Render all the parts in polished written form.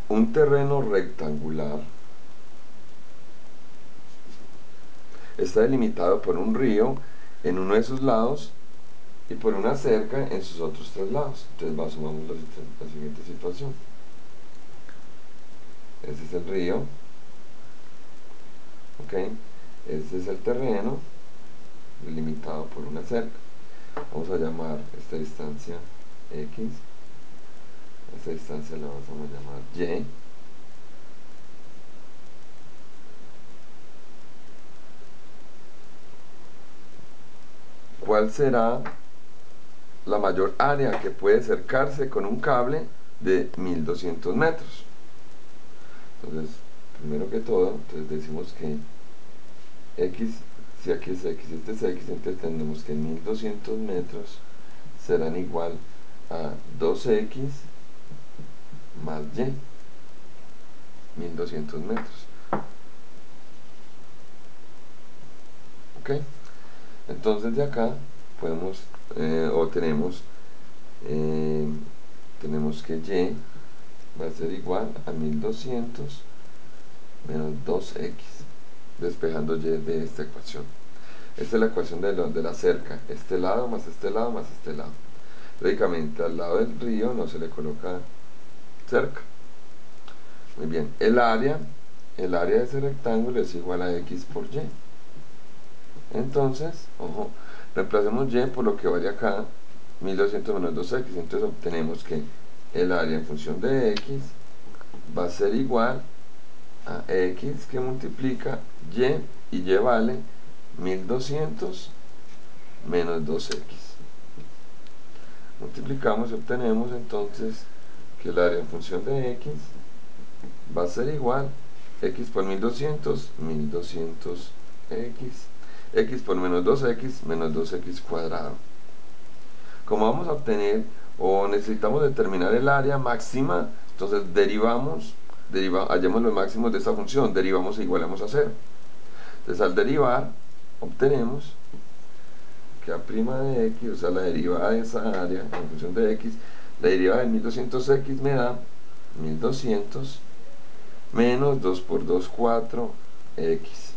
un terreno rectangular está delimitado por un río en uno de sus lados y por una cerca en sus otros tres lados. Entonces sumamos la siguiente situación. Este es el río, ¿ok? Este es el terreno delimitado por una cerca. Vamos a llamar esta distancia X, esta distancia la vamos a llamar Y, ¿cuál será la mayor área que puede cercarse con un cable de 1200 metros? Entonces, primero que todo, entonces decimos que X, si aquí es X y este es X, entonces tenemos que 1200 metros serán igual a 2X más Y, 1200 metros. ¿Ok? Entonces de acá podemos, tenemos que Y va a ser igual a 1200 menos 2X, despejando Y de esta ecuación. Esta es la ecuación de la cerca, este lado más este lado más este lado. Lógicamente al lado del río no se le coloca cerca. Muy bien, el área de ese rectángulo es igual a X por Y. Entonces, ojo, reemplacemos Y por lo que vale acá, 1200 menos 2X. Entonces obtenemos que el área en función de X va a ser igual a X que multiplica Y, y Y vale 1200 menos 2X. Multiplicamos y obtenemos entonces que el área en función de X va a ser igual X por 1200, 1200X, X por menos 2X, menos 2X cuadrado. Como vamos a obtener o necesitamos determinar el área máxima, entonces hallemos los máximos de esta función, derivamos e igualamos a 0. Entonces al derivar, obtenemos que a' de X, o sea la derivada de esa área en función de X, la derivada de 1200X me da 1200 menos 2 por 2, 4X.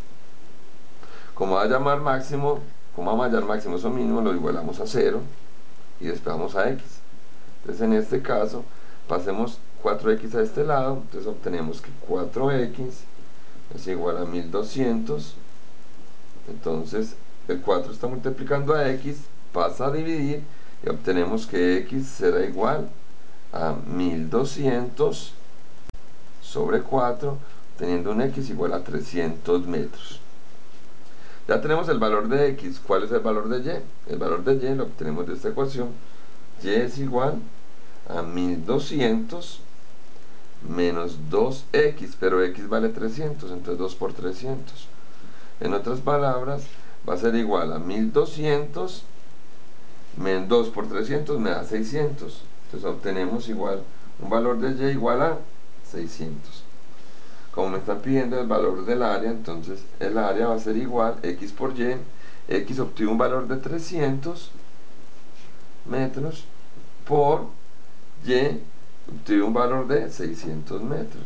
Como va a llamar máximo, como vamos a hallar máximo eso mínimo, lo igualamos a 0 y despejamos a X. Entonces en este caso, pasemos 4X a este lado, entonces obtenemos que 4X es igual a 1200. Entonces el 4 está multiplicando a X, pasa a dividir y obtenemos que X será igual a 1200 sobre 4, teniendo un X igual a 300 metros. Ya tenemos el valor de X. ¿Cuál es el valor de Y? El valor de Y lo obtenemos de esta ecuación. Y es igual a 1200 menos 2X, pero X vale 300, entonces 2 por 300. En otras palabras, va a ser igual a 1200 menos 2 por 300 me da 600. Entonces obtenemos igual un valor de Y igual a 600. Como me están pidiendo el valor del área, entonces el área va a ser igual X por Y. X obtuvo un valor de 300 metros por Y obtuvo un valor de 600 metros.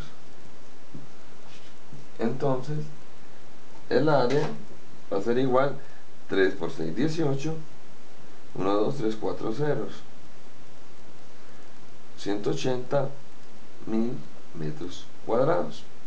Entonces el área va a ser igual 3 por 6, 18, 1, 2, 3, 4 ceros, 180.000 metros cuadrados.